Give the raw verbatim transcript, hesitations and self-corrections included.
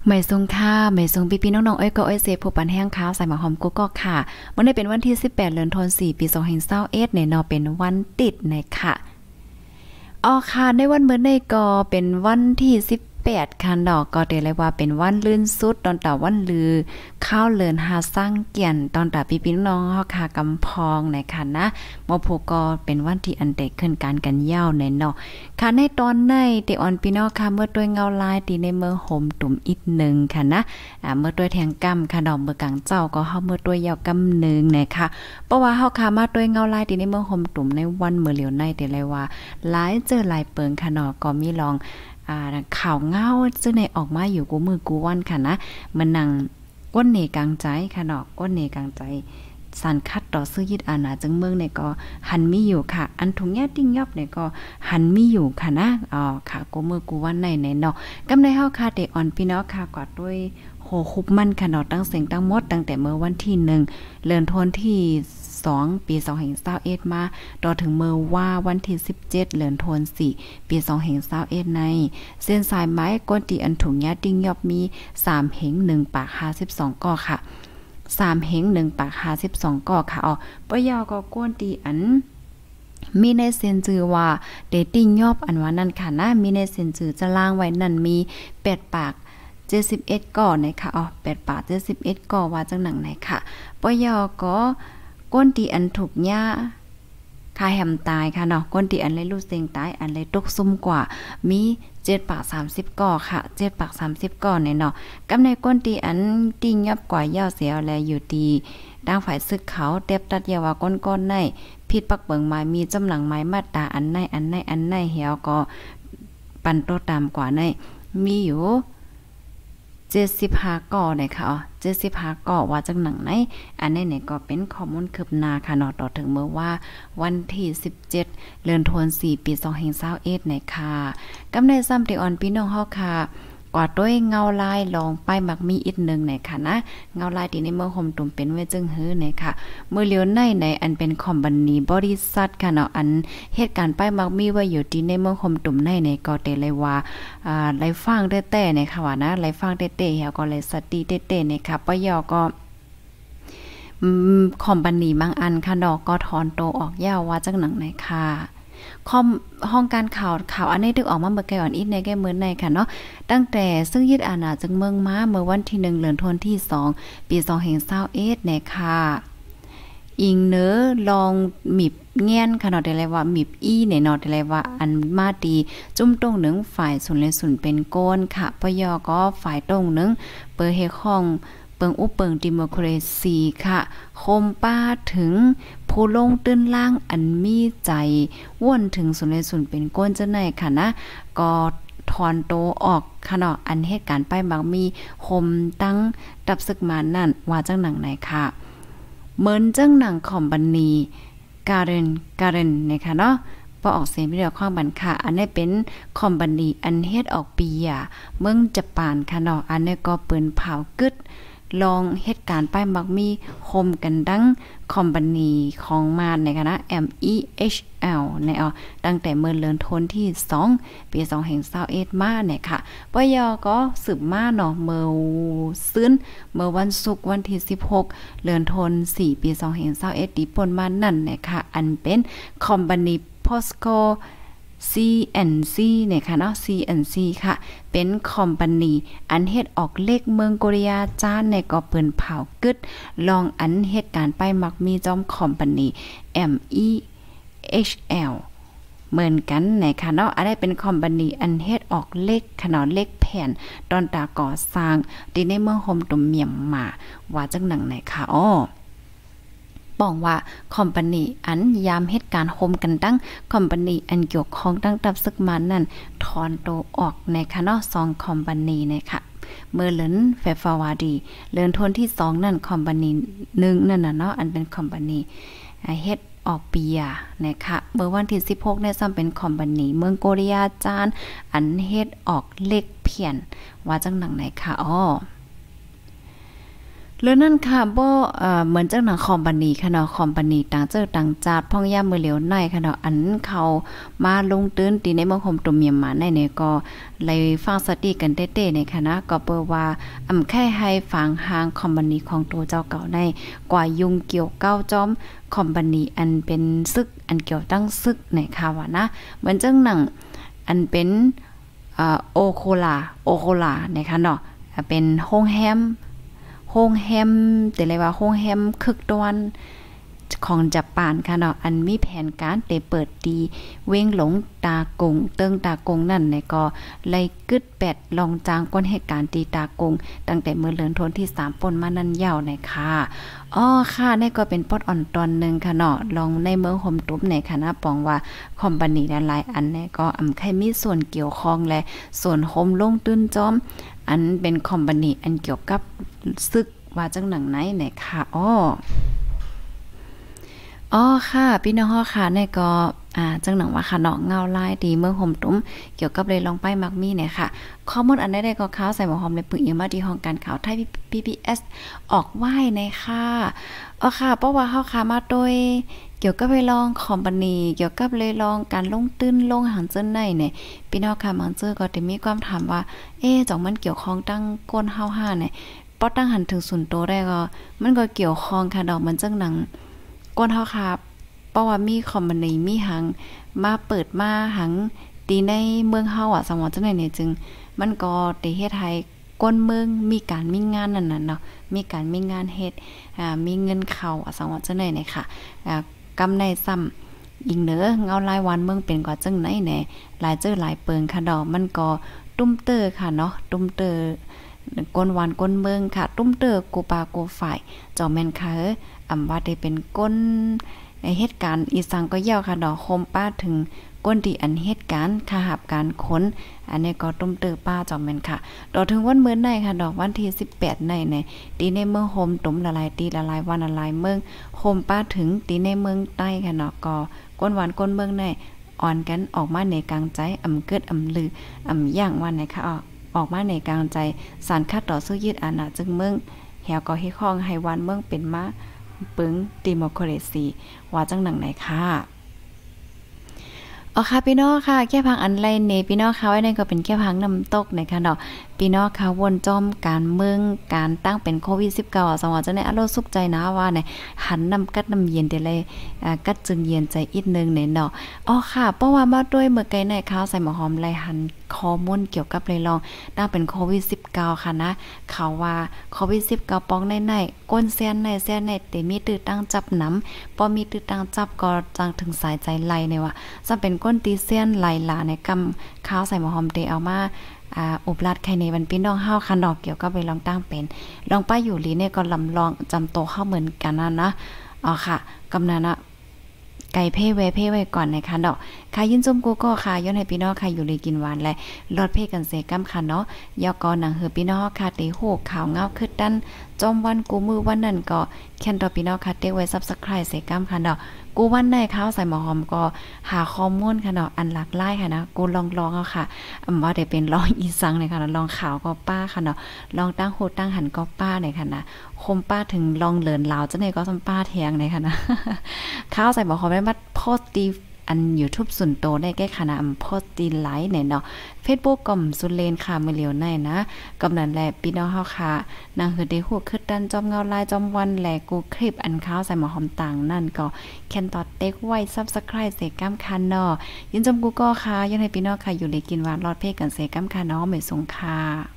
ไม่ทรงค่าไม่ทรงพี่ๆน้องๆเอ้ยก็เอ้ยเซผู้ปันแห้งขาวใส่หมาหอมกุ๊กก็ค่ะวันนี้เป็นวันที่สิบแปดเดือนธันวาคมปีสองพันยี่สิบเอ็ดเนี่ยเนาะเป็นวันติดนะคะอ๋อค่ะในวันมื้อนี้ก็เป็นวันที่สิบแปดค่ะเนาะก็ได้เลยว่าเป็นวันลื่นสุดตอนตาวันลือข้าวเลินหาสร้างเกียนตอนตาพี่ๆน้องเฮาค่ะกำพองนะคะนะหมอผู้ก็เป็นวันที่อันเด็กขึ้นการกันยาวในเนาะค่ะในตอนในเตออนพี่น้องค่ะเมื่อด้วยเงาลายตีในเมื่อห่มตุ่มอีกนึงค่ะนะอ่าเมื่อด้วยแทงกำค่ะเนาะเมื่อกลางเจ้าก็เฮาเมื่อด้วยยาวกำนึงนะคะเพราะว่าเฮาค่ะมาด้วยเงาลายตีในเมื่อห่มตุ่มในวันมื้อเหลียวในแต่เลยว่าหลายเจอหลายเปิงค่ะเนาะก็มีลองอ่าข่าวเงาซึ่งในออกมาอยู่กูมือกูวันค่ะนะมันนั่งก้นเนกลางใจค่ะเนาะก้นเนกลางใจสันคัดต่อซื้อยิดอาณาจึงเมืองเนี่ยก็หันมีอยู่ค่ะอันถุงแย่ติ้งยอบเนี่ยก็หันมีอยู่ค่ะนะอ๋อค่ะกูมือกูวันในในเนาะกำในเฮาค่ะเตออนพี่น้องค่ะกอดด้วยโหคุบมันค่ะเนาะตั้งเสียงตั้งหมดตั้งแต่เมื่อวันที่หนึ่งเดือนธันวาคมที่สองปีสองพันยี่สิบเอ็ดมาต่อถึงเมื่อว่าวันที่สิบเจ็ดเดือนธันวาคมสี่ปีสองพันยี่สิบเอ็ดในเส้นสายไม้ก้นตีอันถุงยาติ้งยอบมีสามเหงหนึ่งปากห้าสิบสองก่อค่ะสามเหงหนึ่งปากห้าสิบสองก่อค่ะอ๋อปะยอก็ก้นตีอันมีในเซ็นจือว่าเดตติ้งยอบอันว่านั่นค่ะนะมีในเซ็นจือจะล่างไว้นั่นมีแปดปากเจ็ดสิบเอ็ดก่อนะคะอ๋อแปดปากเจ็ดสิบเอ็ดก่อว่าจังหนังไหนค่ะปะยอก็ก้นตีอันถูกหญ้าคาแฮมตายค่ะเนาะก้นตีอันเลยลูกเซ็งตายอันเลยตกซุ่มกว่ามีเจ็ดปากสามสิบก่อค่ะเจ็ดปากสามสิบก่อเนี่ยเนาะกำในก้นตีอันติ่งยับกว่าย่อเสียวแลอยู่ดีดังฝ่ายซึกเขาเต็บตัดยาวาก้นๆในผิดปักเบิงไม้มีจำหลังไม้มาตราอันในอันในอันในเหี่ยวก็ปันโตตามกว่าในมีอยู่เจ็ดสิบห้าก่อเนี่ยค่ะอ๋อเจ็ดสิบห้าก่อว่าจังหนังไหนอันนี้เนี่ยก็เป็นข้อมูลคืบหน้าค่ะเนาะต่อถึงเมื่อว่าวันที่สิบเจ็ดเดือนธันวาคมสี่ปีสองพันยี่สิบเอ็ดเนี่ยค่ะกำในซ้ำที่อ่อนพี่น้องเฮาค่ะกว่าด้วยเงาลายลองไปมักมีอีกนึงเนี่ยค่ะนะเงาลายที่ในเมืองห่มตุ่มเป็นไว้จึงหื้อเนี่ยค่ะเมื่อเลียวในในอันเป็นคอมพานีบริษัทค่ะเนาะอันเหตุการณ์ไปมักมีไว้อยู่ที่ในเมืองห่มตุ่มในเนี่ยก็เตเลยว่าอ่าไลฟังเต้ๆเนี่ยค่ะว่านะไลฟังเต้ๆเฮาก็เลยสติเต้ๆเนี่ยค่ะปยก็อืมคอมพานีบางอันค่ะเนาะก็ถอนโตออกยาวว่าจังหนังไหนค่ะคอมห้องการข่าวข่าวอันนี้ถึกออกมาเมื่อไกลอ่อนอีกในแก้มื้อในค่ะเนาะตั้งแต่ซึ่งยึดอาณาจักรเมืองมาเมื่อวันที่หนึ่งเดือนธันวาคมที่สองปีสองพันยี่สิบเอ็ดเนี่ยค่ะอิงเนอลองมิบเงี้ยนค่ะเนาะได้เลยว่ามิบอีเนี่ยเนาะได้เลยว่าอันมาดีจุ่มตรงหนึ่งฝ่ายศูนย์เลนศูนย์เป็นโกนค่ะปยก็ฝ่ายตรงหนึ่งเปิดเฮข้องเปิงอุเปิงดิโมคราซีค่ะคมป้าถึงผู้ลงตื้นล่างอันมีใจว่นถึงสุนเลสุนเป็นก้นจะไหนค่ะนะก็ถอนโตออกค่ะเนาะอันเหตุการณ์ไปบางมีคมตั้งดับศึกมานั่นว่าจังหนังไหนค่ะเหมือนจังหนังคอมบันนีการเรนการเรนนะคะเนาะพอออกเสียงวิดีโอข้างบันค่ะอันนี้เป็นคอมบันนีอันเฮ็ดออกปีอ่ะเมืองญี่ปุ่นค่ะเนาะอันนี้ก็ปืนเผากึดลองเหตุการณ์ป้ายมักมีคมกันดังคอมพานีของมานในคณะ เอ็ม อี เอช แอล ในอ๋อตั้งแต่เมื่อเดือนธันวาคมที่สองปีสองพันยี่สิบเอ็ดมาเนี่ยค่ะปยก็สืบมาเนาะเมื่อซึ้นเมื่อวันศุกร์วันที่สิบหกเดือนธันวาคมสี่ปีสองพันยี่สิบเอ็ดที่ปนมานั่นเนี่ยค่ะอันเป็นคอมพานี Posco ซี เอ็น ซี เนี่ยค่ะเนาะ ซี เอ็น ซี ค่ะเป็นคอมพานีอันเฮ็ดออกเลขเมืองโกเรียจ้านในก็เปิ้นเผากึดลองอันเหตุการณ์ไปมักมีจอมคอมพานี เอ็ม อี เอช แอล เหมือนกันนะคะเนาะอันนี้เป็นคอมพานีอันเฮ็ดออกเลขขนาดเลขแผ่นตอนตาก่อสร้างที่ในเมืองโฮมตุ่มเมียมมาว่าจังหนังไหนค่ะอ้อป้องว่าคอมพานีอันยามเหตุการณ์โฮมกันตั้งคอมพานีอันเกี่ยวข้องตั้งตับซึกมานั่นถอนโตออกในคณะสองคอมพานีนะคะเมื่อเลินเฟฟาวาดีเลินทนที่สองนั่นคอมพานีหนึ่งนั่นน่ะเนาะอันเป็นคอมพานีเฮ็ดออกปียนะคะเมื่อวันที่สิบหกเนี่ยซ้ำเป็นคอมพานีเมืองโกเรียจานอันเฮ็ดออกเลขเพี้ยนว่าจังหนังไหนค่ะอ้อเรื่องนั้นค่ะบ่เอ่อเหมือนจังหนังคอมพานีค่ะเนาะคอมพานีต่างเจ้อต่างจาดพ่องย่ามมือเหลียวในค่ะเนาะอันเขามาลงตื้นตีในเมืองคมตุ่มเมียมมาในเนี่ยก็เลยฟังสติกันเต้ๆในคณะก็เปิดว่าอำแค่ให้ฝังหางคอมพานีของตัวเจ้าเก่าในกว่ายุงเกี่ยวเก้าจอมคอมพานีอันเป็นซึกอันเกี่ยวตั้งซึกในค่ะว่านะเหมือนจังหนังอันเป็นอ่าโอโคลาโอโคลานะคะเนาะเป็นโรงแรมโรงแรมแต่เลยว่าโรงแรมคึกตะวันของญี่ปุ่นค่ะเนาะอันมีแผนการได้เปิดดีเว้งหลงตากงเติงตากงนั่นเนี่ยก็เลยกึดแปดลองจางก้นเหตุการณ์ตีตากงตั้งแต่เมื่อเลือนทนที่สามป่นมานั่นยาวในค่ะอ้อค่ะนี่ก็เป็นปอดอ่อนตอนนึงค่ะเนาะลองในเมืองโฮมตุบในคณะปองว่าคอมพานีหลายอันเนี่ยก็อำใครมีส่วนเกี่ยวข้องและส่วนโฮมลงตื้นจอมอันเป็นคอมพานีอันเกี่ยวกับซึกว่าจังหนังไหนเนี่ยค่ะอ้ออ๋อค่ะพี่น้องค่ะเนี่ยก็อ่าจังหนังว่าค่ะเนาะเงาลายดีเมืองห่มตุ้มเกี่ยวกับเลยลองไปมักมีเนี่ยค่ะข้อมูลอันใดๆก็ข่าวใส่หมอหอมในปึกอีมาที่ห้องการข่าวไทย พี บี เอส ออกไหว้ในค่ะอ๋อค่ะเพราะว่าเฮาค่ะมาโดยเกี่ยวกับเลยลองคอมพานีเกี่ยวกับเลยลองการลงตื้นลงหางเจิ้นในเนี่ยพี่น้องค่ะมังเจอก็ได้มีความถามว่าเอ๊ะจ่องมันเกี่ยวข้องตั้งก้นเฮาห้าเนี่ยปอตั้งหันถึงศูนย์โตได้ก็มันก็เกี่ยวข้องค่ะดอกมันจังหนังก้นเฮาค่ะเพราะว่ามีคอมพานีมีหังมาเปิดมาหังตีในเมืองเฮาอ่ะสมองจังได๋เนี่ยจึงมันก็ได้เฮ็ดให้ก้นเมืองมีการมีงานนั่นน่ะเนาะมีการมีงานเฮ็ดอ่ามีเงินเข้าอ่ะสมองจังได๋เนี่ยค่ะอ่ากำไรซ้ำอีกเด้อเงาลายวันเมืองเป็นกว่าจังไหนแหน่หลายเจอหลายเปิงค่ะดอกมันก็ตุ้มเตอค่ะเนาะตุ้มเตอก้นวันก้นเมืองค่ะตุ้มเตอกูปากูฝ่ายเจ้าแม่นค่ะเอ้ออำว่าได้เป็นก้นเหตุการณ์อีสังก็ยาวค่ะดอกโคมป้าถึงก้นที่อันเหตุการณ์ค่าหับการค้นอันนี้ก็ตุ้มเตอป้าจอมแม่นค่ะดอกถึงวันมื้อในค่ะดอกวันที่สิบแปดในในตีในเมืองโฮมตุ่มละลายตีละลายวันละลายเมืองโฮมป้าถึงตีในเมืองใต้ค่ะเนาะก็ก้นหวานก้นเมืองในอ่อนกันออกมาในกลางใจอำเกิดอำลืออำย่างวันไหนค่ะออกออกมาในกลางใจสารคัดต่อสู้ยืดอาณาจึงเมืองแหวก็เฮ็ดข้องให้วันเมืองเป็นมาปึ้งดิโมคราซีว่าจังหนังไหนค่ะอ๋อค่ะพี่น้องค่ะแค่พังอันไรเนพี่น้องค่ะไว้นั่นก็เป็นแค่พังน้ำตกนะคะเนาะพี่น้องค่ะวนจอมการเมืองการตั้งเป็นโควิดสิบเก้า อ่ะสวัสดีจังได๋อารมณ์สุขใจนะว่าเนี่ยหันน้ำกัดน้ำเย็นได้เลยอ่ากัดจึงเย็นใจอีกนึงเนี่ยเนาะอ๋อค่ะเพราะว่ามาด้วยเมื่อไกลในข่าวใส่หมอหอมไล่หันข้อมูลเกี่ยวกับเลยลองตั้งเป็นโควิดสิบเก้า ค่ะนะเขาว่าโควิดสิบเก้าปองในๆก้นแซนในแซนในแต่มีตื้อตั้งจับน้ำบ่มีตื้อตั้งจับก็จังถึงสายใจไหลเนี่ยว่าจะเป็นก้นตีเซียนไหลหลาในกำข้าวใส่หมอหอมเตเอามาอ่าอุบลัดไข่ในวันพี่น้องเฮาคันดอกเกี่ยวกับไปลองตั้งเป็นลองป้าอยู่ลีเนี่ยก็ลำลองจำโตเข้าเหมือนกันนะนะอ๋อค่ะกำนันนะไก่เพ่ไว้เพ่ไว้ก่อนนะคะดอกค่ะยินจมกูก็ค่ะย้อนให้พี่น้องค่ะอยู่เลยกินหวานและรอดเพ่กันเสกำค่ะเนาะยอกอหนังเหือพี่น้องค่ะเตโหข่าวเงาขึ้นดันจอมวันกูมือวันนั้นก็แค่นต่อพี่น้องค่ะเตไว้ Subscribe เสกำค่ะเนาะกูวันไหนข้าวใส่หมอหอมก็หาข้อมูลค่ะเนาะอันหลากหลายค่ะนะกูลองๆเอาค่ะอำว่าได้เป็นลองอีสังเลยค่ะลองข่าวก็ป้าค่ะเนาะลองตั้งโหดตั้งหันก็ป้าเลยค่ะนะคมป้าถึงลองเลินลาวจังได๋ก็ซ้ำป้าแทงเลยค่ะนะข้าวใส่หมอหอมได้มาโพสต์ตีอัน YouTube ส่วนโตได้แก้คณะอำโพสต์ตีไลฟ์เนี่ยเนาะ Facebook ก่อมสุเลนค่ะมื้อเหลียวในนะกำนั้นแหละพี่น้องเฮาค่ะนางคือได้ฮู้คือดันจอมเงาลายจอมวันแลกูคลิปอันข้าวใส่หมอหอมต่างนั่นก็แคนตอดเต็กไว้ Subscribe เสก้ำคันเนาะยินจมกูก็ค่ะยังให้พี่น้องค่ะอยู่เลยกินหวานรอดเพกันเสก้ำคันเนาะไม่สงค่ะ